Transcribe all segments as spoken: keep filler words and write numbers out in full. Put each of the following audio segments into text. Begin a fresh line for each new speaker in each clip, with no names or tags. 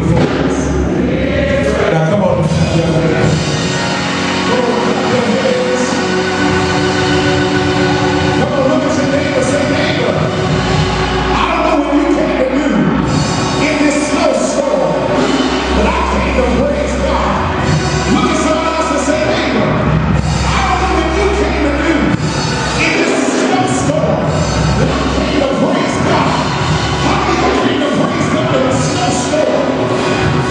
beautiful. Now come on, clap your hands. Come on, clap your hands. Come on, look at your neighbor, say, neighbor, I don't know what you came to do in this snowstorm, but I came to praise God. Look at someone else and say, neighbor, I don't know what you came to do in this snowstorm, but I came to praise God. How many of you came to praise God in a snowstorm?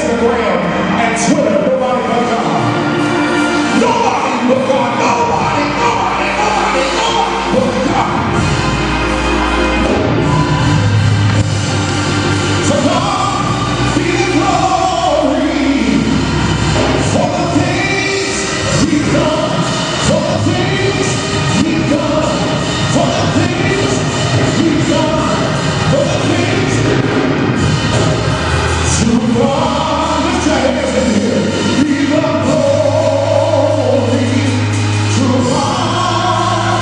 Instagram and Twitter. Nobody but God. Nobody but God. Nobody, nobody, nobody, nobody but God. So God be the glory for the things He's done, for the things He's done, for the things He's done, for the things. To God, lift your hands in here. Be the glory to God.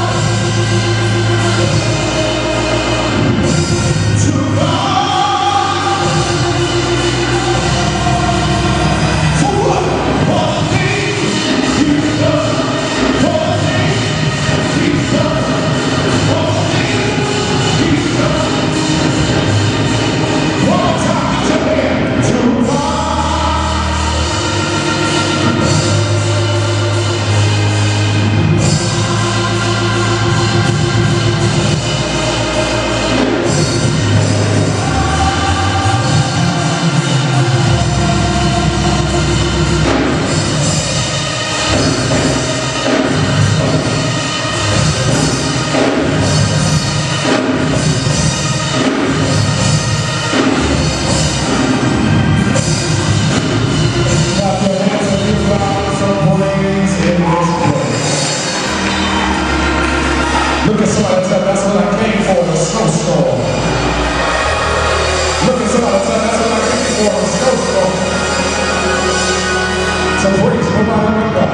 To God. For what? For the things He's done. For the things He's done. For the things He's done. One more time, lift your hands. To God. Clap your hands and give God some praise in this place. Look at somebody and tell them, that's what I came for, the snowstorm. Look at somebody and tell them, that's what I came for, the snowstorm. So praise nobody but God.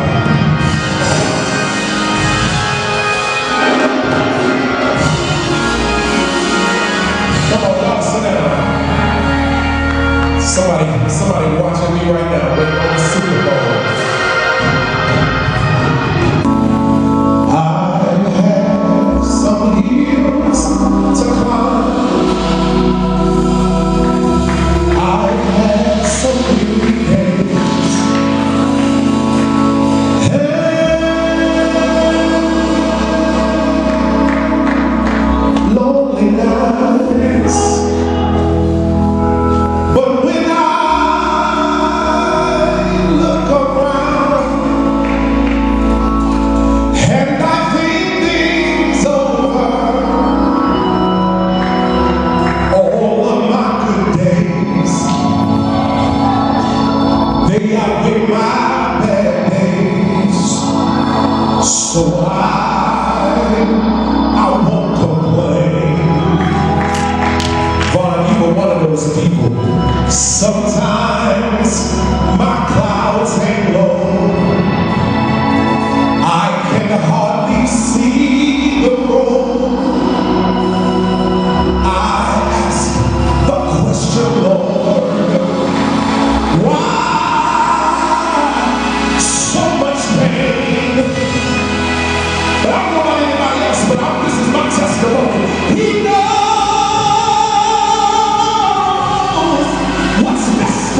Come on, y'all sit down. Somebody, somebody watching me right now, waiting on the Super Bowl. I have some hills to climb. I have some weary days. And lonely nights. But when I look around and I think things over, all of my good days, they outweigh my bad days. So I, I won't complain. Vaughn, you were one of those people. Sometimes my clouds hang low. I can hardly see the road. I ask the question, Lord, why so much pain? But I don't know about anybody else, but I'm, this is my testimony. He knows what's best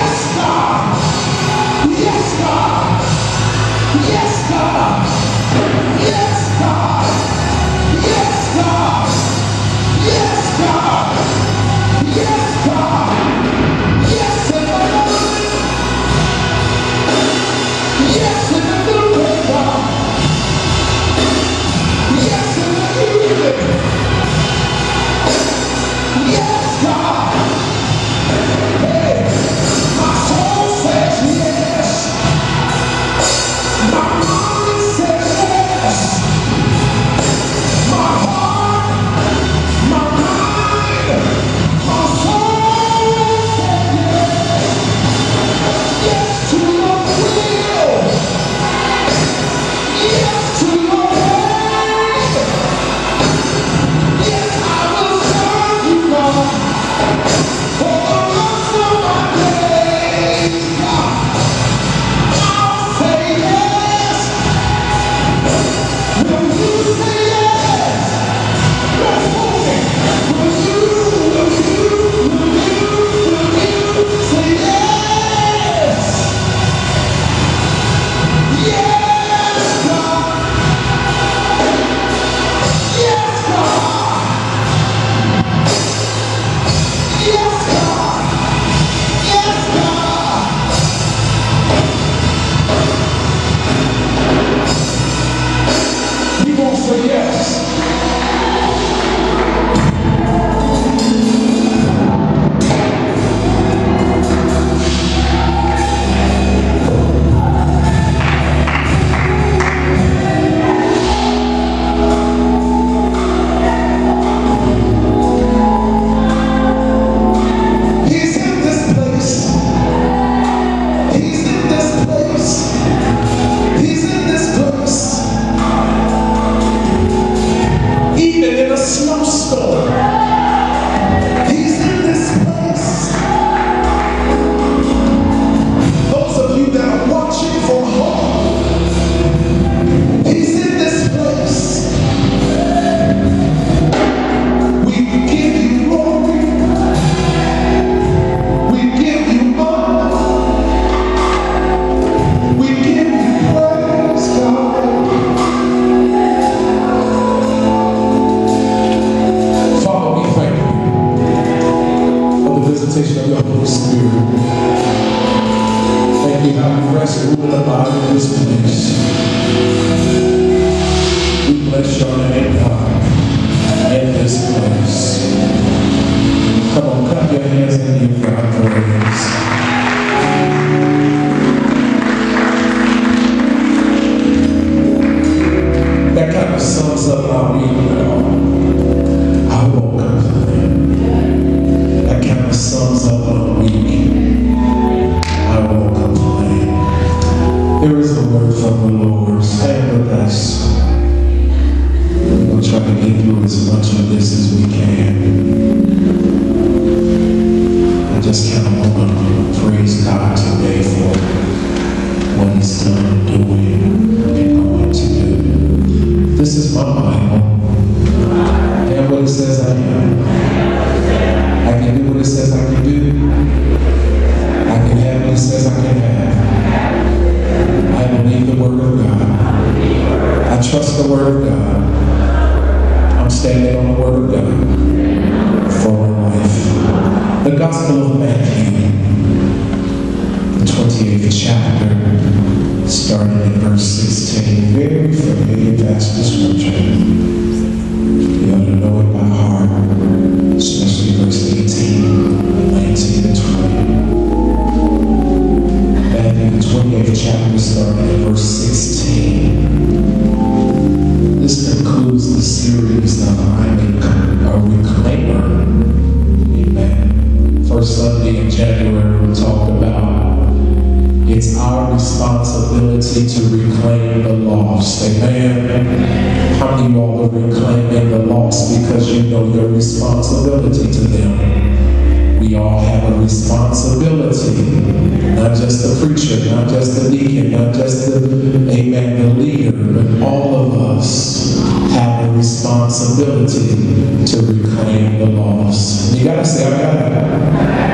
To reclaim the lost. You gotta say, I got it.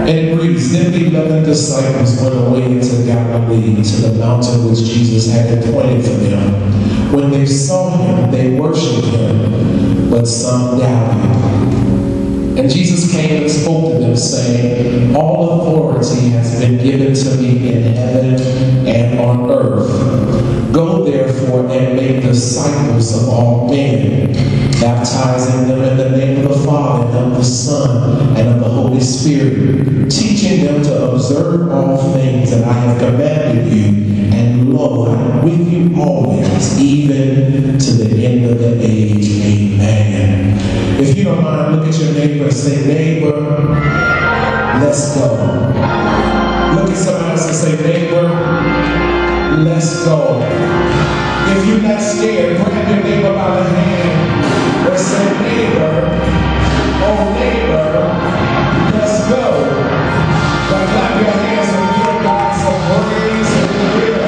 And it reads, then the eleven disciples went away into Galilee, to the mountain which Jesus had appointed for them. When they saw him, they worshipped him, but some doubted. And Jesus came and spoke to them, saying, all authority has been given to me in heaven and on earth. Go therefore and make disciples of all men, baptizing them in the name of the Father, and of the Son, and of the Holy Spirit, teaching them to observe all things that I have commanded you. And lo, I am with you always, even to the end of the age. Amen. If you don't mind, look at your neighbor and say, neighbor, let's go. Look at somebody else and say, neighbor, let's go. If you're not scared, grab your neighbor by the hand and say, neighbor, oh neighbor, let's go. Now clap your hands and give God some praise and prayer.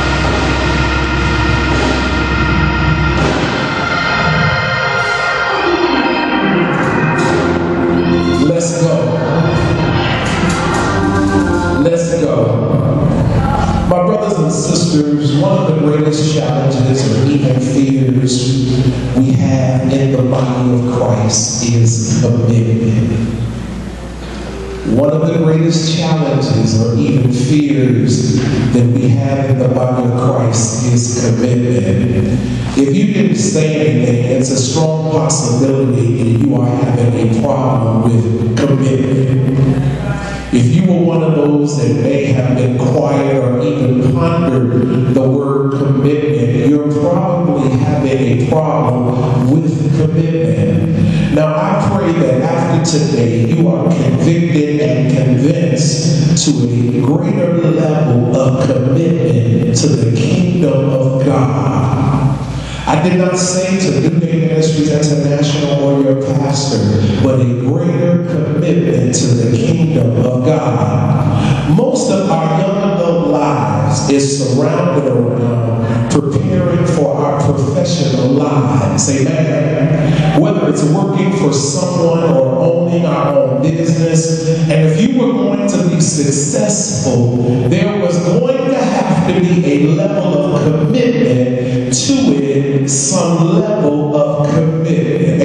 Let's go. Let's go. My brothers and sisters, one of the greatest challenges or even fears we have in the body of Christ is commitment. One of the greatest challenges or even fears that we have in the body of Christ is commitment. If you didn't say anything, it's a strong possibility that you are having a problem with commitment. If you were one of those that may have been quiet or even pondered the word commitment, you're probably having a problem with commitment. Now, I pray that after today, you are convicted and convinced to a greater level of commitment to the kingdom of God. I did not say to New Day Ministries International or your pastor, but a greater commitment to the kingdom of God. Most of our young adult lives is surrounded around preparing for our professional lives. Amen. Whether it's working for someone or owning our own business. And if you were going to be successful, there was going to have to be a level of commitment to it, some level of commitment.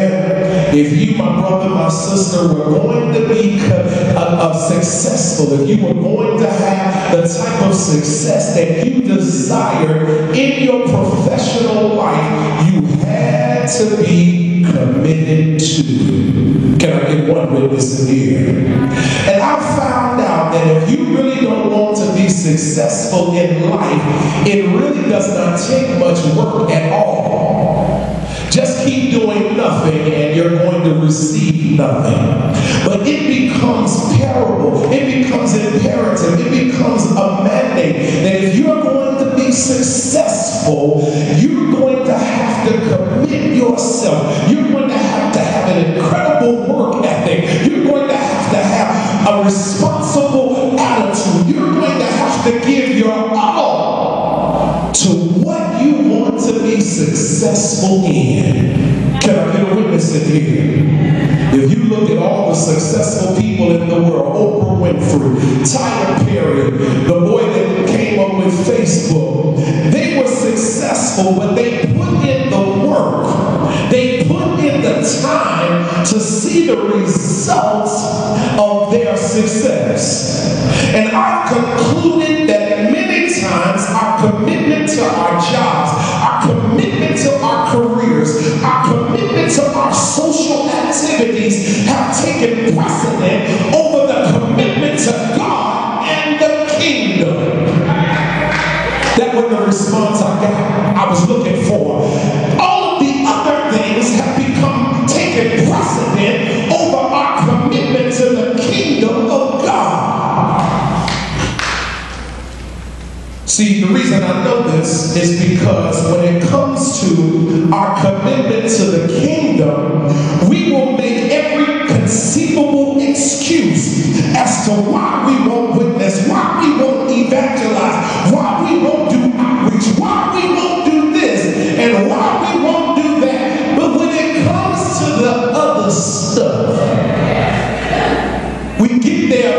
Amen. If you, my brother, my sister, were going to be uh, uh, successful, if you were going to have the type of success that you desire in your professional life, you had to be committed to it. Can I get one witness in here? And I found out that if you really don't want to be successful in life, it really does not take much work at all. Just keep doing nothing and you're going to receive nothing. But it becomes parable, it becomes imperative, it becomes a mandate that if you're going to be successful, you're going to have to commit yourself. You're going to have to have an incredible work ethic. You're going to have to have a responsible attitude. You're going to have to give your all to what you want to be successful in. Can I get a witness in here? If you look at all the successful people in the world, Oprah Winfrey, Tyler Perry, the boy that came up with Facebook, they were successful, but they put in the work. They put in the time to see the results of their success. And I've concluded that many times our commitment to our jobs, our commitment to our careers, our commitment to our social activities have taken precedent over the commitment to God and the kingdom. That was the response I got. I was looking for. All of the other things have become taken precedent over our commitment to the kingdom of God. See, the reason I know this is because when it comes to our commitment to the kingdom, we will make every conceivable excuse as to why we won't witness, why we won't evangelize, why we won't do outreach, why we won't do this, and why we won't do that. But when it comes to the other stuff, we get there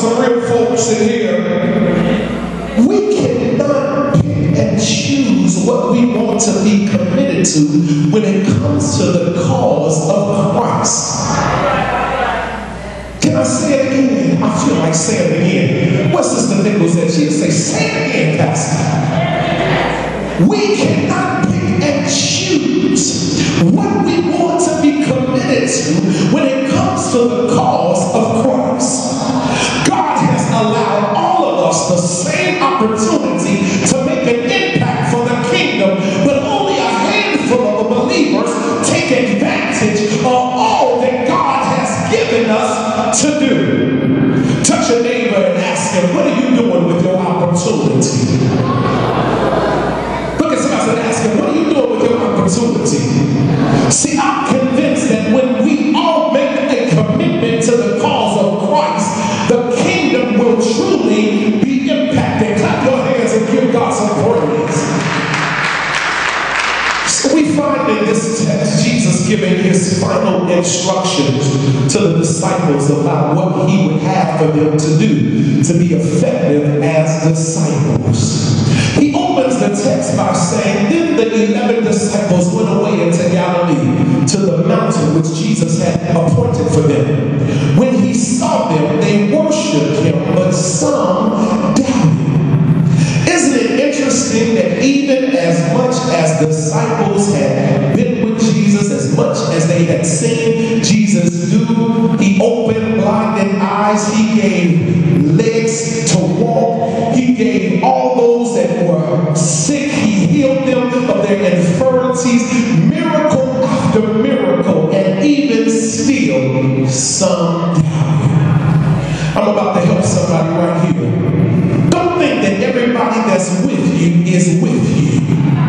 some real folks in here. We cannot pick and choose what we want to be committed to when it comes to the cause of Christ. Can I say it again? I feel like saying it again. What's Sister Nichols said? She'll say, say it again, Pastor. We cannot pick and choose what we want to be committed to when it comes to the cause of Christ. God has allowed all of us the same opportunity to make an impact for the kingdom, but only a handful of the believers take advantage of all that God has given us to do. Touch your neighbor and ask him, what are you doing with your opportunity? Look at somebody and ask him, what are you doing with your opportunity? See, I'm convinced that when we all make a commitment to the cause of Christ, the kingdom will truly be impacted. Clap your hands and give God some praise. So we find in this text Jesus giving his final instructions to the disciples about what he would have for them to do to be effective as disciples. He opens the text by saying, then the eleven disciples went away into Galilee to the mountain which Jesus had appointed for them. When he saw them, they worshiped him, but some doubted. Isn't it interesting that even as much as disciples had been with Jesus, as much as they had seen Jesus do, he opened blinded eyes, he gave legs to walk, he gave all those that were sick, he healed them of their infirmities, miracle after miracle, and even still some doubted. I'm about to help somebody right here. Don't think that everybody that's with you is with you.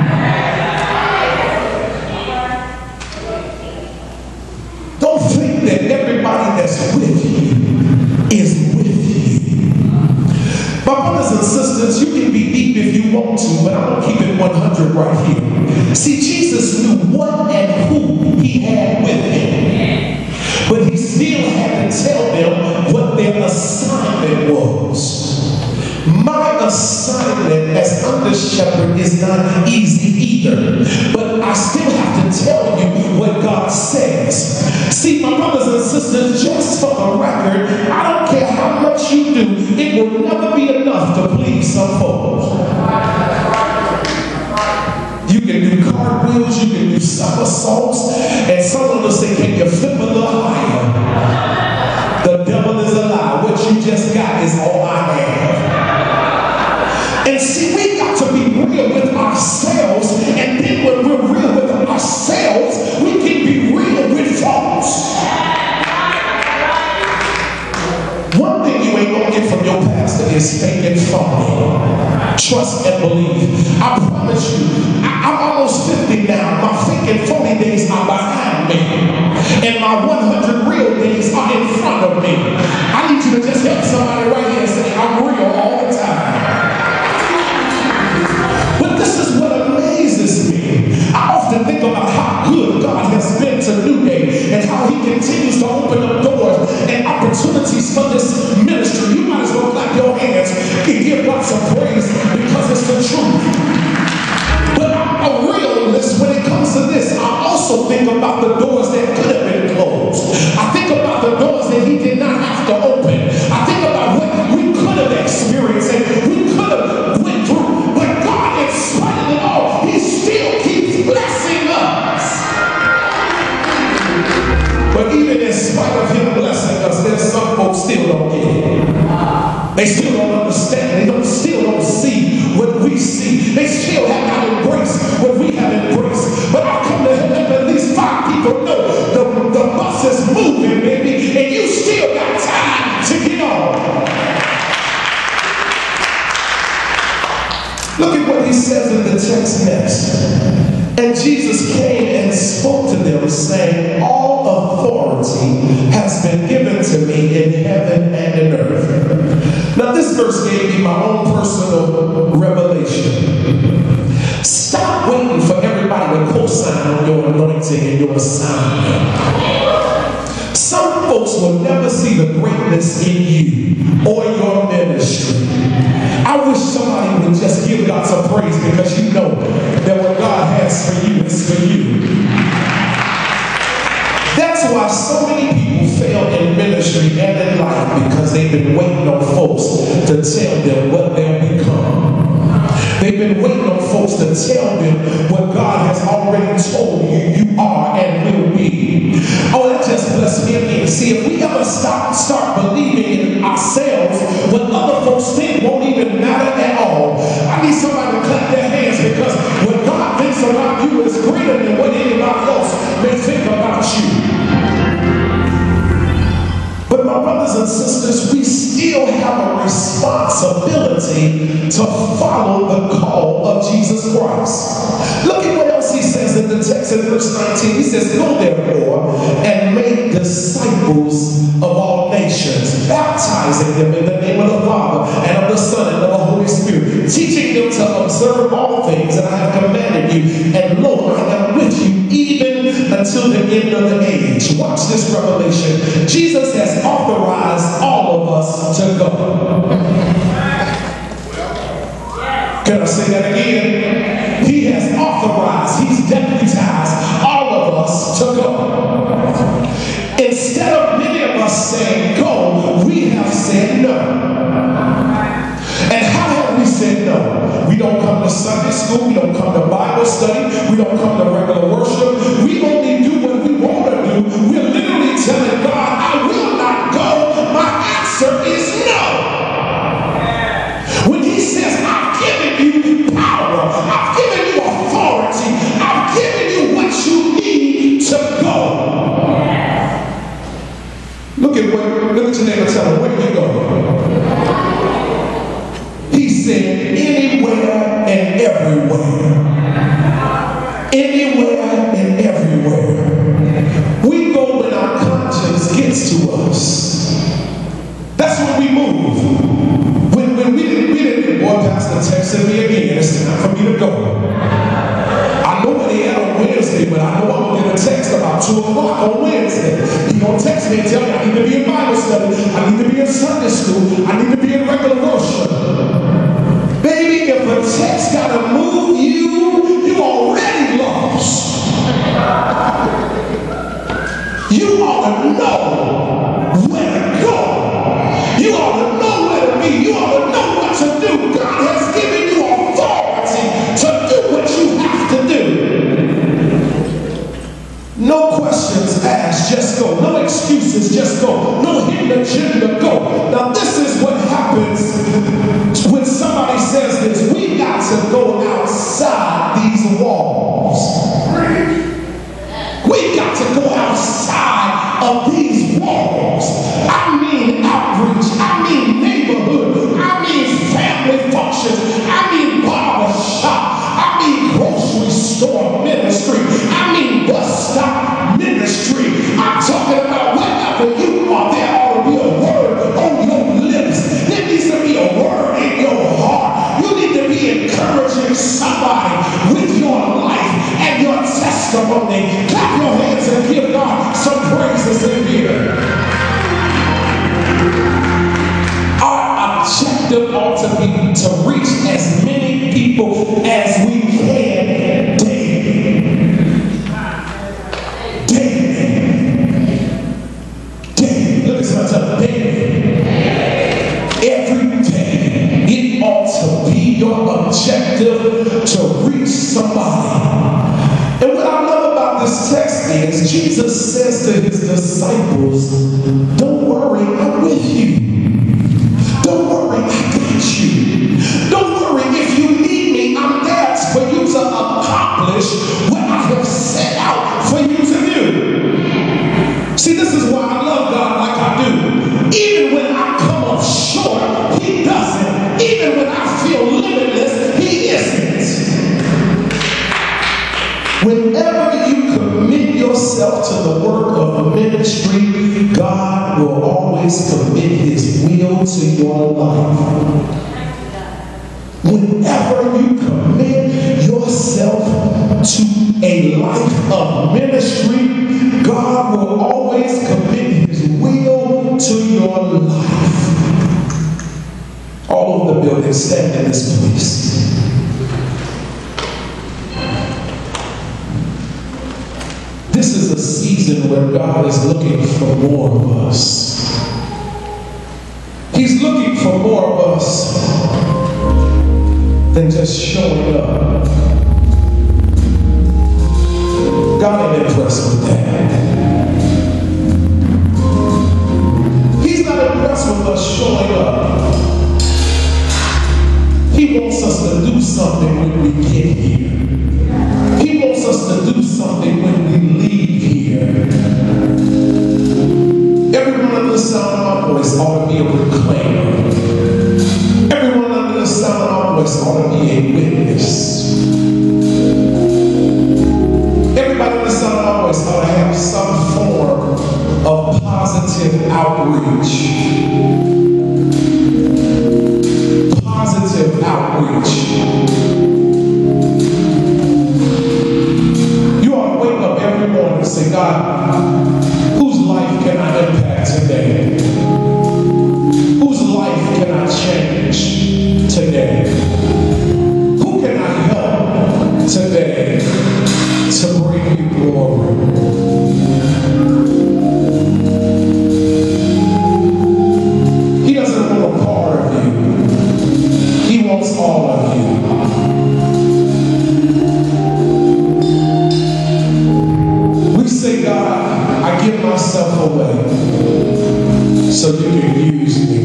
Don't think that everybody that's with you is with you. My brothers and sisters, you can be deep if you want to, but I'm going to keep it one hundred right here. See, Jesus knew what and who he had with him, but he still had to tell them what their assignment was. My assignment as under shepherd is not easy either, but I still have to tell you what God says. See, my brothers and sisters, just for the record, I don't care how much you do, it will never be enough to please some folks. You can do cartwheels, you can do somersaults, and someone will say, can you flip a little higher? The devil is a lie. What you just got is all I have. And see, we got to be real with ourselves, and then when we're real with ourselves, we can be real with folks. One thing you ain't gonna get from your pastor is fake and phony. Trust and believe. I promise you, I, I'm almost fifty now. My fake and phony days are behind me, and my one hundred real days are in front of me. I need you to just help somebody right here and say, I'm real all the time. I often think about how good God has been to New Day and how he continues to open up doors and opportunities for this ministry. You might as well clap your hands and give God some praise because it's the truth. But I'm a realist when it comes to this. I also think about the doors that could have been closed. I think about the doors that he did not have to open. I think about what we could have experienced and we could have went through. But God, in spite of it all, he still keeps blessing us. But even in spite of him blessing us, there's some folks still don't get it. They still don't understand. They don't still don't see what we see. They still have not embraced what we have embraced. But I come to help at least five people know the, the bus is moving, baby, and you still got time to get on. Look at what he says in the text next. And Jesus came and spoke to them, saying, all authority has been given to me in heaven and in earth. Now this verse gave me my own personal revelation. Stop waiting for everybody to co-sign on your anointing and your assignment. Some folks will never see the greatness in you or your ministry. I wish somebody would just give God some praise, because you know that what God has for you is for you. That's why so many people fail in ministry and in life, because they've been waiting on folks to tell them what they'll become. They've been waiting on folks to tell them what God has already told you you are and will be. Oh, that just blessed me again. See, if we ever stop, start believing in ourselves, what other folks think won't even matter at all. I need somebody to clap their hands, because what God thinks about you is greater than what anybody else may think about you. But my brothers and sisters, we still have a responsibility to follow the call of Jesus Christ. Look at what else he says in the text in verse nineteen. He says, "Go therefore and make disciples of all nations, baptizing them in the name of the Father and of the Son and of the Holy Spirit, teaching them to observe all things that I have commanded you. And lo, I am with you even until the end of the age." Watch this revelation. Jesus has authorized all of us to go. Can I say that again? He has authorized, he's deputized all of us to go. Instead of many of us saying go, we have said no. And how have we said no? We don't come to Sunday school, we don't come to Bible study, we don't come to regular worship. We only do what we want to do. We're literally telling God, I will not go. My answer is no. When he says, I've given you power, I've given you authority, I've given you what you need to go. Look at what, look at your neighbor, tell him, where you go? He said, anywhere and everywhere. Anywhere and everywhere. We go when our conscience gets to us. That's when we move. When, when we didn't, we didn't, boy, Pastor texted me again. It's time for me to go. I know what he had on Wednesday, but I know I'm going to get a text about two o'clock on Wednesday. He's going to text me and tell me I need to be in Bible study. I need to be in Sunday school. I need to be in regular worship. Baby, if a text got to move you, you already lost. You ought to know where to go. You ought to know where to be. You ought to know what to do. God has given you authority to do what you have to do. No questions asked, just go. No excuses, just go. No hidden agenda, go. Now this is what happens when somebody says this. We got to go outside these walls. We got to go outside of these walls. I mean outreach. I mean neighborhood. I mean family functions. I mean barber shop. I mean grocery store ministry. I mean bus stop ministry. I'm talking about wherever you are, there ought to be a word on your lips. There needs to be a word in your heart. You need to be encouraging somebody with your life and your testimony. Clap your hands and give God some praises in here. Our objective ought to be to reach as many people as we can daily. Daily. Daily. Look at somebody, daily. Every day. It ought to be your objective to reach somebody. And what I love about this text is Jesus says to his disciples, don't worry, I'm with you. Don't worry, I got you. Don't worry, if you need me, I'm there for you to accomplish what I have set out for you to do. See, this is why I love God like I do. Even when I come up short, he doesn't. Even when I feel limitless, he isn't. Whenever you commit yourself to the work of ministry, God will always commit his will to your life. Whenever you commit yourself to a life of ministry, God will always commit his will to your life. would extend in this place. This is a season where God is looking for more of us. He's looking for more of us than just showing up. God ain't impressed with that. He's not impressed with us showing up. He wants us to do something when we get here. He wants us to do something when we leave here. Everyone under the sound of my voice ought to be a proclaimer. Everyone under the sound of my voice ought to be a witness. Everybody under the sound of my voice ought to have some form of positive outreach. Positive outreach. You ought to wake up every morning and say, God, whose life can I impact today? Whose life can I change today? Who can I help today to bring you glory? He doesn't want a part of you. He wants all of you. We say, God, I give myself away so you can use me.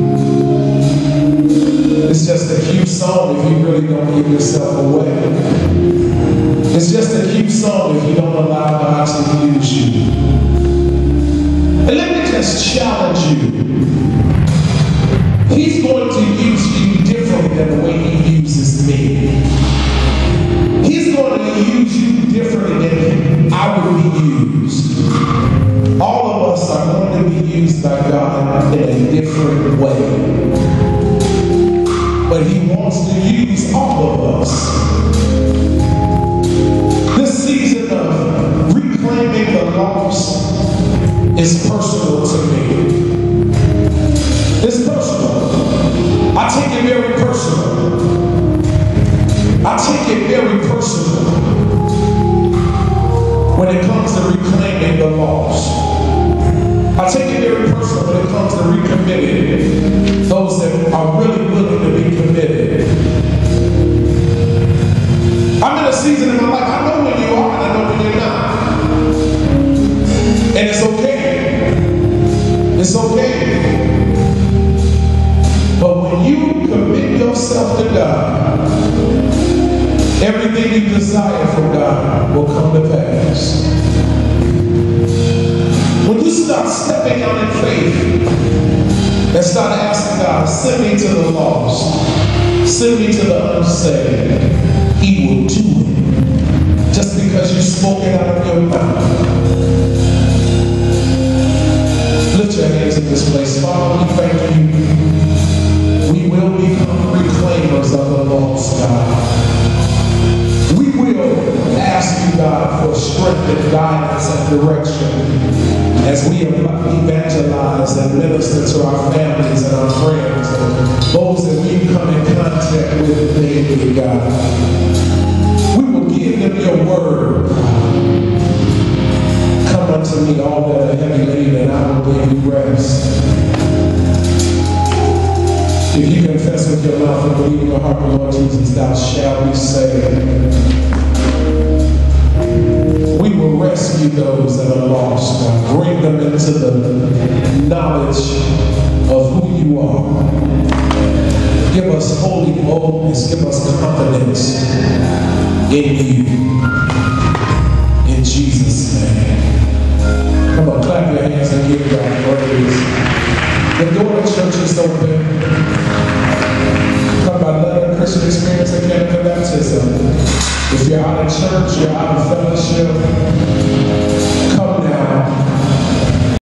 It's just a cute song if you really don't give yourself away. It's just a cute song if you don't allow God to use you. And let me just challenge you. He's going to use you differently than the way he uses me. He's going to use you differently than I would be used. All of us are going to be used by God in a different way. But he wants to use all of us. This season of reclaiming the lost is personal to me. It's personal. I take it very personal. I take it very personal when it comes to reclaiming the lost. I take it very personal when it comes to recommitting those that are really willing to be committed. I'm in a season in my life, I know when you are and I know when you're not. And it's okay. It's okay. But when you commit yourself to God, everything you desire from God will come to pass. When you start stepping out in faith and start asking God, send me to the lost, send me to the unsaved, he will do it. Just because you spoke it out of your mouth. Lift your hands in this place. Father, we thank you. We will become reclaimers of the lost, God. We will ask you, God, for strength and guidance and direction as we evangelize and minister to our families and our friends, those that we come in contact with daily, God. We will give them your word. Come unto me, all that are heavy laden, and I will give you rest. If you confess with your mouth and believe in your heart, the Lord Jesus, thou shalt be saved. We will rescue those that are lost, God. Bring them into the knowledge of who you are. Give us holy boldness. Give us confidence in you. In Jesus' name. Come on, clap your hands and give God praise. The door of church is open. Come by letter, Christian Experience Academy Baptism. If you're out of church, you're out of fellowship, come